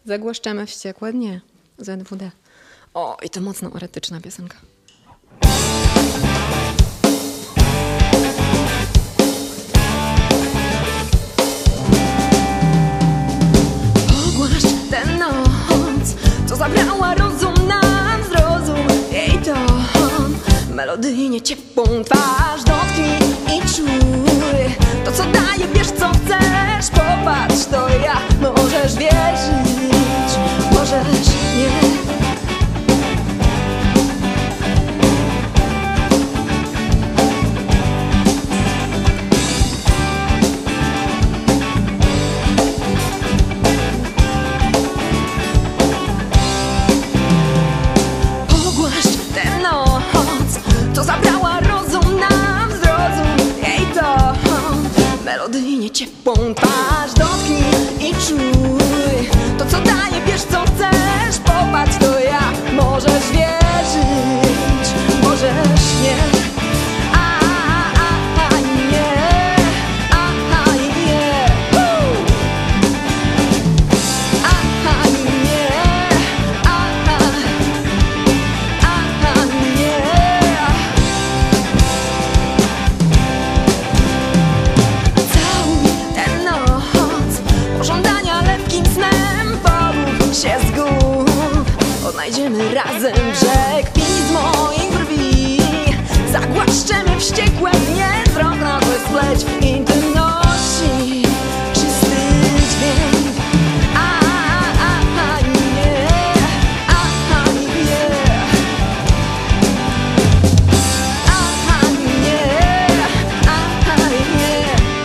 Zagłaszczamy wściekłe dnie. ZWD. O, i to mocno erotyczna piosenka. Pogłaszcz tę noc, co zabrała rozum nam, zrozum jej ton. Melodyjnie ciepłą twarz dotknij i czuj to, co daje, wiesz, co chcesz. Popatrz, to ja, możesz wierzyć, możesz nie. Pogłaszcz tę noc, co zabrała rozum nam, zrozum jej ton. Melodyjnie ciepłą twarz dotknij i czuj to, co daje, wiesz, co chcesz. Popatrz, to ja, możesz wierzyć, możesz nie. Odnajdziemy razem brzeg, pij z moich brwi. Zagłaszczemy wściekłe dnie, wzrok na to spleć intymności. Czysty dźwięk. Nie. Nie. Nie.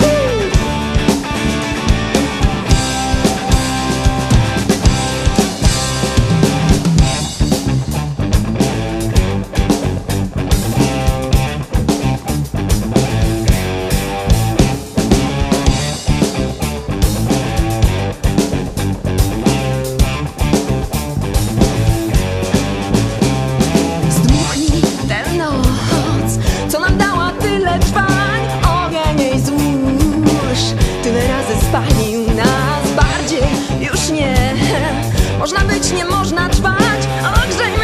Co nam dała tyle trwań, ogień jej złóż. Tyle razy spalił nas, bardziej już nie. Można być, nie można trwać, ogrzejmy